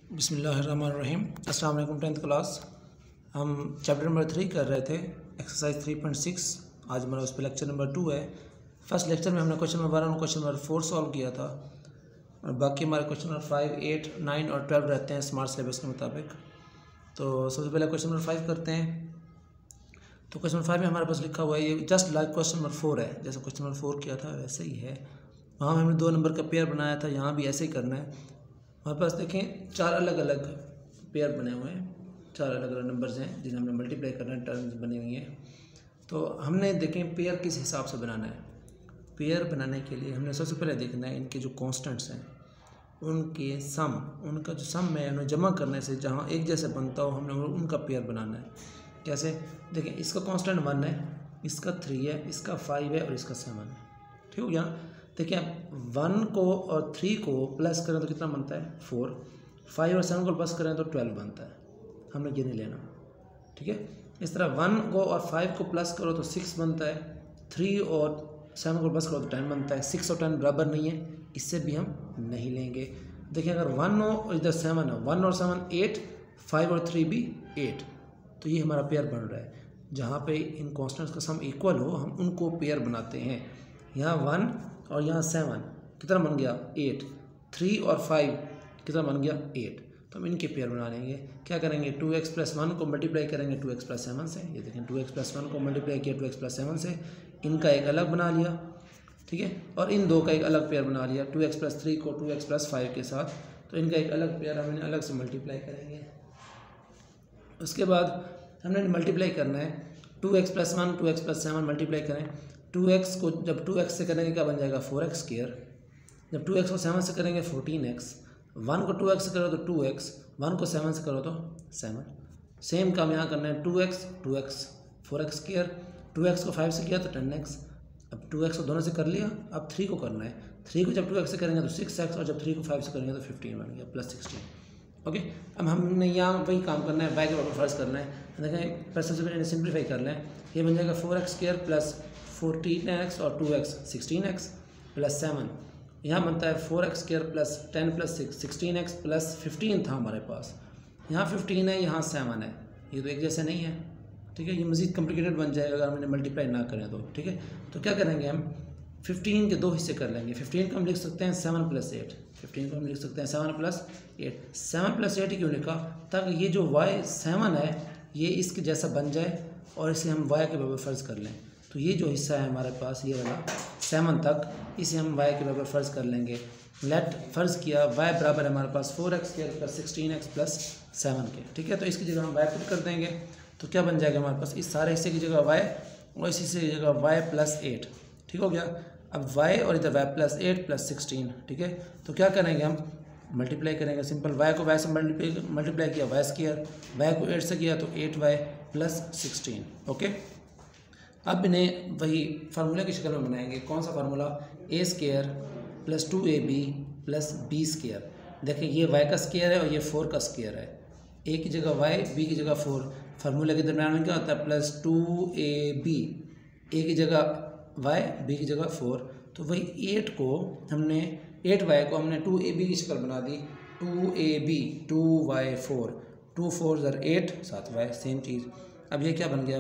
बिस्मिल्लाहिर्रहमानिर्रहीम। अस्सलाम वालेकुम। 10th क्लास हम चैप्टर नंबर 3 कर रहे थे, एक्सरसाइज 3.6। आज हमारा उस पर लेक्चर नंबर 2 है। फर्स्ट लेक्चर में हमने क्वेश्चन नंबर 1 और क्वेश्चन नंबर 4 सॉल्व किया था और बाकी हमारे क्वेश्चन नंबर 5, 8, 9 और 12 रहते हैं स्मार्ट सिलेबस के मुताबिक। तो सबसे पहले क्वेश्चन नंबर 5 करते हैं। तो क्वेश्चन नंबर 5 में हमारे पास लिखा हुआ है, ये जस्ट लाइक क्वेश्चन नंबर 4 है, जैसे क्वेश्चन नंबर 4 किया था वैसे ही है। वहाँ हमने 2 नंबर का पेयर बनाया था, यहाँ भी ऐसे ही करना है। हमारे पास देखें 4 अलग अलग पेयर बने हुए हैं, 4 अलग अलग नंबर्स हैं जिन्हें हमने मल्टीप्लाई करना है, टर्म्स बनी हुई हैं। तो हमने देखें पेयर किस हिसाब से बनाना है। पेयर बनाने के लिए हमने सबसे पहले देखना है इनके जो कांस्टेंट्स हैं उनके सम, उनका जो सम है उन्हें जमा करने से जहाँ एक जैसे बनता हो हमने उनका पेयर बनाना है। कैसे देखें, इसका कांस्टेंट 1 है, इसका 3 है, इसका 5 है और इसका 7 है। ठीक हो गया। देखिए आप 1 को और 3 को प्लस करें तो कितना बनता है 4, 5 और 7 को प्लस करें तो 12 बनता है। हमने ये नहीं लेना, ठीक है। इस तरह 1 को और 5 को प्लस करो तो 6 बनता है, 3 और 7 को प्लस करो तो 10 बनता है। 6 और 10 बराबर नहीं है, इससे भी हम नहीं लेंगे। देखिए अगर 1 हो और इधर 7 है, 1 और 7 8, 5 और 3 भी 8, तो ये हमारा पेयर बन रहा है। जहाँ पे इन कॉन्स्टेंट्स का सम इक्वल हो हम उनको पेयर बनाते हैं। यहाँ 1 और यहाँ 7 कितना बन गया 8, 3 और 5 कितना बन गया 8, तो हम इनके पेयर बना लेंगे। क्या करेंगे 2x + 1 को मल्टीप्लाई करेंगे 2x + 7 से। ये देखें 2x + 1 को मल्टीप्लाई किया 2x + 7 से, इनका एक अलग बना लिया, ठीक है। और इन दो का एक अलग पेयर बना लिया 2x + 3 को 2x + 5 के साथ, तो इनका एक अलग पेयर हम इन्हें अलग से मल्टीप्लाई करेंगे। उसके बाद हमने मल्टीप्लाई करना है 2x + 1 2x + 7 मल्टीप्लाई करें। 2x को जब 2x से करेंगे क्या बन जाएगा 4x², जब 2x को 7 से करेंगे 14x, 1 को 2x से करो तो 2x, 1 को 7 से करो तो 7। सेम काम यहाँ करना है 2x 2x 4x², 2x को 5 से किया तो 10x। अब 2x को दोनों से कर लिया, अब 3 को करना है। 3 को जब 2x से करेंगे तो 6x और जब 3 को 5 से करेंगे तो 15 बन गया +16। ओके, अब हमने यहाँ वही काम करना है, y के बराबर फर्ज करना है। देखें पर सबसे पहले सिंप्लीफाई कर लें, ये बन जाएगा 4x² + 14x और 2x 16x + 7। यहाँ बनता है 4x² + 10 + 6 16x + 15 था हमारे पास, यहाँ 15 है, यहाँ 7 है, ये तो एक जैसे नहीं है, ठीक है। ये मज़ीद कॉम्प्लिकेटेड बन जाएगा अगर हम इन्हें मल्टीप्लाई ना करें तो, ठीक है। तो क्या करेंगे हम 15 के 2 हिस्से कर लेंगे। 15 को हम लिख सकते हैं 7 + 8, 15 को हम लिख सकते हैं 7 + 8। 7 + 8 क्यों लिखा, ताकि ये जो y 7 है ये इसके जैसा बन जाए और इसे हम y के बराबर फ़र्ज़ कर लें। तो ये जो हिस्सा है हमारे पास ये वाला 7 तक, इसे हम y के बराबर फ़र्ज़ कर लेंगे। लेट फ़र्ज़ किया y बराबर है हमारे पास 4x² + 16x + 7 के, ठीक है। तो इसकी जगह हम y पुट कर देंगे तो क्या बन जाएगा हमारे पास, इस सारे हिस्से की जगह y और इस हिस्से की जगह y + 8, ठीक हो गया। अब y और इधर y + 8 + 16, ठीक है। तो क्या करेंगे हम मल्टीप्लाई करेंगे, सिंपल y को y से मल्टीप्लाई किया y², y को 8 से किया तो 8y + 16। ओके, अब इन्हें वही फार्मूले की शक्ल में बनाएंगे। कौन सा फार्मूला, a² + 2ab + b²। देखिए ये y का स्क्वायर है और ये 4 का स्क्वायर है, a की जगह y b की जगह 4। फार्मूले के दरम्यान में क्या होता है +2ab, a की जगह y b की जगह 4। तो वही 8y को हमने 2ab की शक्ल बना दी, 2ab 2y4, 2 4 8 7y, सेम चीज़। अब ये क्या बन गया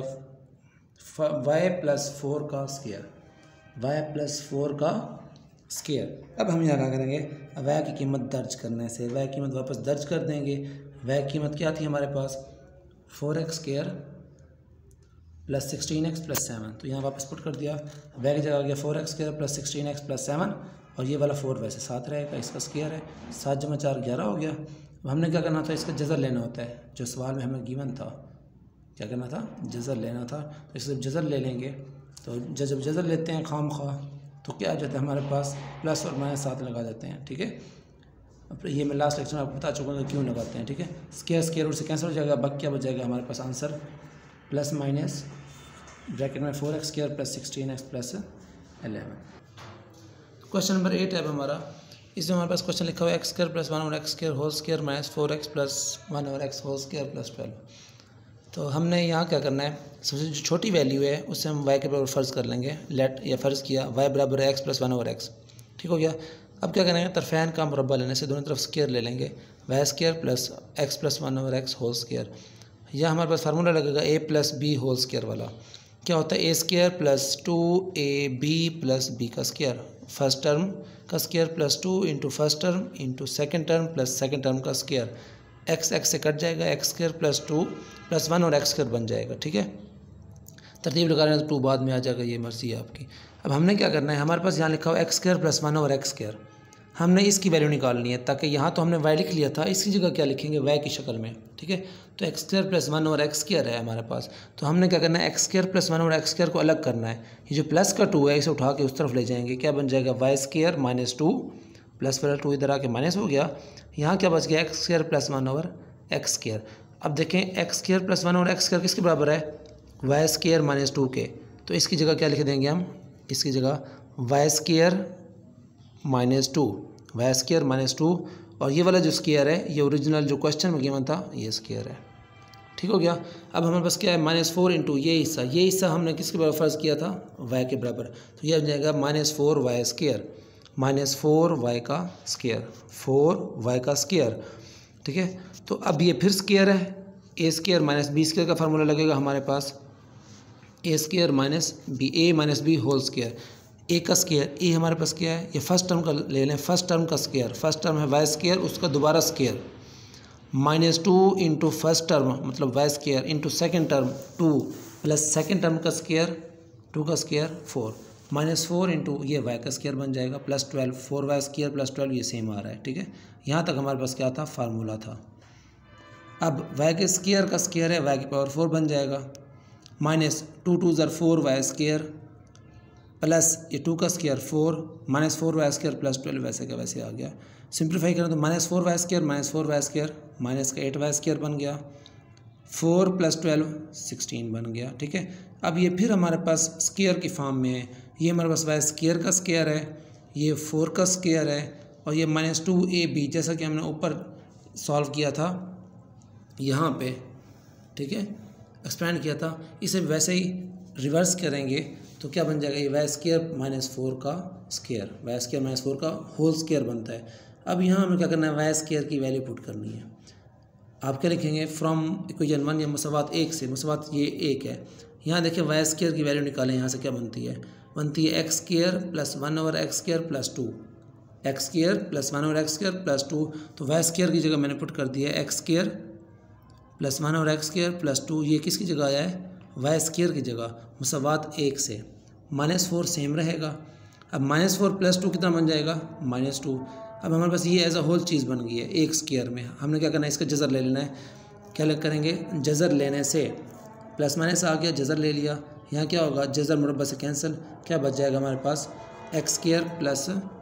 y + 4 का स्क्वायर, y + 4 का स्क्वायर। अब हम यहाँ क्या करेंगे, y की कीमत दर्ज करने से y की कीमत वापस दर्ज कर देंगे। y की कीमत क्या थी हमारे पास 4x² + 16x + 7, तो यहाँ वापस पुट कर दिया। y की जगह आ गया 4x² + 16x + 7 और ये वाला 4 वैसे 7 रहेगा, इसका स्क्वायर है। 7 × 4 11 हो गया। अब हमने क्या करना था, इसका जज़र लेना होता है, जो सवाल में हमें गिवन था। क्या करना था, जज़र लेना था। तो इससे जज़र ले लेंगे, तो जब जज़र लेते हैं खामखा तो क्या आ जाता है हमारे पास प्लस और माइनस 7 लगा देते हैं, ठीक है। अब ये मैं लास्ट लेक्चर में आपको बता चुका हूँ क्यों लगाते हैं, ठीक है। स्क्वायर रूट से कैंसिल हो जाएगा, बाकी क्या बच जाएगा हमारे पास आंसर ± ब्रैकेट में 4x² + 16x + 11। क्वेश्चन नंबर 8 है अब हमारा। इसमें हमारे पास क्वेश्चन लिखा हुआ है x² + 1/x² whole square - 4x + 1/x whole square + 12। तो हमने यहाँ क्या करना है, सबसे जो छोटी वैल्यू है उससे हम y के बराबर फ़र्ज़ कर लेंगे। लेट या फ़र्ज़ किया y बराबर है x + 1/x, ठीक हो गया। अब क्या करेंगे, तरफ़ैन का मुरब्बा लेने से दोनों तरफ स्क्वायर ले लेंगे। Y square plus X plus 1 over X whole square. यह हमारे पास फार्मूला लगेगा A plus B whole square वाला। क्या होता है A square plus 2ab plus B का स्क्वायर, फर्स्ट टर्म का square plus 2 into first term into second term plus second term का स्क्वायर। एक्स एक्स से कट जाएगा, एक्स स्क्वायर प्लस 2 प्लस 1 और एक्स स्क्वायर बन जाएगा। ठीक है, तरतीब लगा रहे हैं तो 2 बाद में आ जाएगा, ये मर्जी है आपकी। अब हमने क्या करना है, हमारे पास यहाँ लिखा हुआ X square plus 1 over X square, हमने इसकी वैल्यू निकालनी है, ताकि यहाँ तो हमने वाई लिख लिया था, इसकी जगह क्या लिखेंगे वाई की शक्ल में। ठीक है, तो X square plus 1 over X square है हमारे पास, तो हमने क्या करना है X square plus 1 over X square को अलग करना है। ये जो प्लस का 2 है इसे उठा के उस तरफ ले जाएंगे, क्या बन जाएगा वाई स्क्वायर माइनस 2 प्लस वाला 2 इधर आके माइनस हो गया, यहाँ क्या बच गया X square plus 1 over X square. अब देखें X square plus 1 over X square किसके बराबर है, वाई स्क्वायर माइनस 2 के, तो इसकी जगह क्या लिख देंगे हम, इसकी जगह Y square minus 2, Y square minus 2, और ये वाला जो स्क्वायर है ये ओरिजिनल जो क्वेश्चन में गिवन था ये स्क्वायर है। ठीक हो गया। अब हमारे पास क्या है -4 इंटू ये हिस्सा हमने किसके बराबर फ़र्ज़ किया था, वाई के बराबर, तो ये हो जाएगा -4 वाई स्क्वायर, -4 वाई का स्क्वायर, 4 वाई का स्क्वायर। ठीक है, तो अब ये फिर स्क्वायर है, A square minus B square का फार्मूला लगेगा हमारे पास, A square minus B, A minus B whole square, A का स्क्वायर, ए हमारे पास क्या है, ये फर्स्ट टर्म का ले लें, फर्स्ट टर्म का स्क्वायर, फर्स्ट टर्म है वाई स्क्वायर, उसका दोबारा स्क्वायर, -2 इंटू फर्स्ट टर्म मतलब Y square into second term 2 plus second term का स्क्वायर 2 का स्क्वायर 4, -4 इंटू ये वाई का स्क्वायर बन जाएगा प्लस 12, 4 वाई स्क्वायर प्लस 12 ये सेम आ रहा है। ठीक है, यहाँ तक हमारे पास क्या था, फार्मूला था। अब वाई के स्क्वायर का स्क्वायर है वाई की पावर 4 बन जाएगा, -2 2 ज़र 4 वाई स्क्वायर प्लस ये 2 का स्क्वायर 4 -4 वाई स्क्वायर प्लस 12 वैसे का वैसे आ गया। सिंप्लीफाई करें तो -4 Y square -4 Y square minus का 8 वाई स्क्वायर बन गया, 4 प्लस 12 16 बन गया। ठीक है, अब ये फिर हमारे पास स्क्वायर की फॉर्म में है, ये हमारे पास वाई स्क्वायर का स्क्वायर है, ये 4 का स्क्वायर है, और ये -2ab जैसा कि हमने ऊपर सॉल्व किया था यहाँ पे। ठीक है, एक्सपेंड किया था, इसे वैसे ही रिवर्स करेंगे तो क्या बन जाएगा, ये वाई स्क्वायर -4 का स्क्वायर, वाई स्क्वायर -4 का होल स्क्वायर बनता है। अब यहाँ हमें क्या करना है, वाई स्क्वायर की वैल्यू पुट करनी है। आप क्या लिखेंगे, फ्रॉम इक्वेशन 1 या मुसावात 1 से, मुसावात ये 1 है, यहाँ देखिए वाई स्क्वायर की वैल्यू निकालें, यहाँ से क्या बनती है X square plus 1 over X square plus 2, X square plus 1 over X square plus 2, तो वाई स्क्वायर की जगह मैंने पुट कर दिया है X square plus 1 over X square plus 2, ये किसकी जगह आया है, वाई स्क्वायर की जगह, मुसावात 1 से, -4 सेम रहेगा। अब -4 प्लस 2 कितना बन जाएगा, -2। अब हमारे पास ये एज अ होल चीज़ बन गई है एक स्क्वायर में, हमने क्या करना है, इसका जज़र ले लेना है। क्या करेंगे, जज़र लेने से प्लस माइनस आ गया, जज़र ले लिया, यहाँ क्या होगा, जज़र मुरब्बा से कैंसिल, क्या बच जाएगा हमारे पास X square plus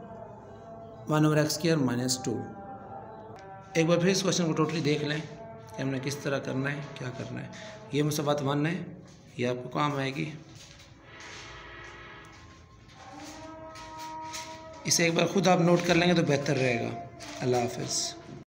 1 over X square -2। एक बार फिर इस क्वेश्चन को टोटली देख लें कि हमने किस तरह करना है, क्या करना है। ये मुसावात 1 है, ये आपको काम आएगी, इसे एक बार खुद आप नोट कर लेंगे तो बेहतर रहेगा। अल्लाह हाफ़िज़।